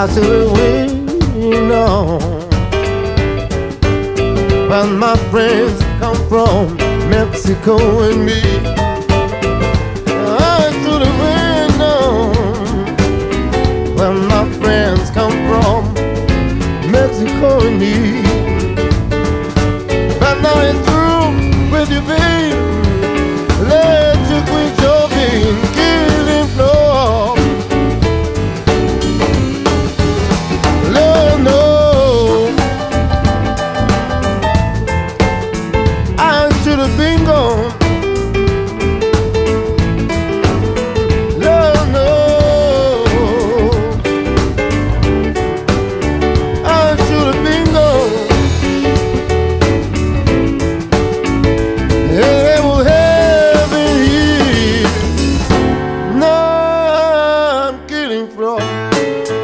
I should have waited on. When my friends come from Mexico and me, I should have waited on. When my friends come from Mexico and me, but now it's through with you, babe. Let you quit your being killing floor. Lord, no, I should have been gone. Lord, no, I should have been gone. Yeah, it was heaven here. No, I'm killing floor.